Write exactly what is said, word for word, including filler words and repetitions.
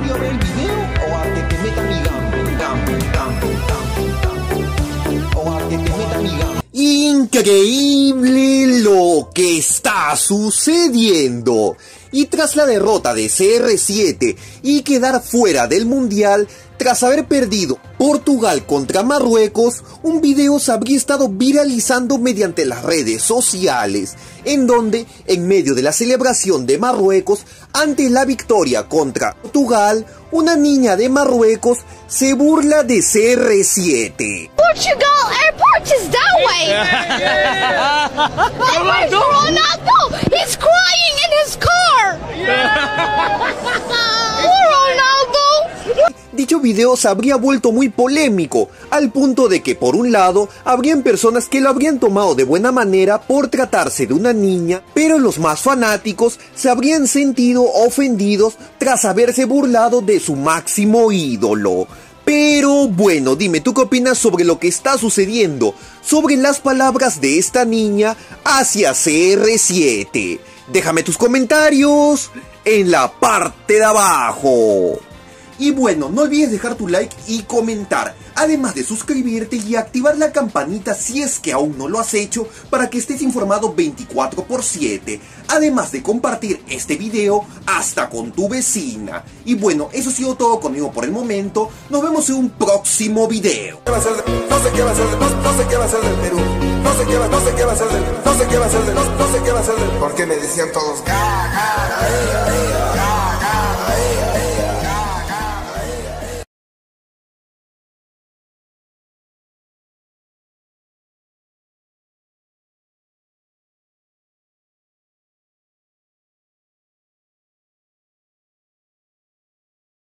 a ver el video o a que te meta mi gambo, gambo, gambo, gambo, gambo, o a que te meta mi gambo. Increíble lo que está sucediendo. Y tras la derrota de C R siete y quedar fuera del mundial, tras haber perdido Portugal contra Marruecos, un video se habría estado viralizando mediante las redes sociales, en donde, en medio de la celebración de Marruecos ante la victoria contra Portugal, una niña de Marruecos se burla de C R siete. Portugal airport is that way. And where's Ronaldo? He's crying in his car. Poor Ronaldo. Dicho video se habría vuelto muy polémico, al punto de que por un lado habrían personas que lo habrían tomado de buena manera por tratarse de una niña, pero los más fanáticos se habrían sentido ofendidos tras haberse burlado de su máximo ídolo. Pero bueno, dime, ¿tú qué opinas sobre lo que está sucediendo, sobre las palabras de esta niña hacia C R siete? Déjame tus comentarios en la parte de abajo. Y bueno, no olvides dejar tu like y comentar, además de suscribirte y activar la campanita si es que aún no lo has hecho, para que estés informado veinticuatro por siete, además de compartir este video hasta con tu vecina. Y bueno, eso ha sido todo conmigo por el momento, nos vemos en un próximo video. No sé qué va a ser, no sé qué va a ser del Perú, no sé qué va, no sé qué va a ser del, no sé qué va a ser del, no sé qué va a ser del, porque me decían todos, ja, ja, ja, ja, ja.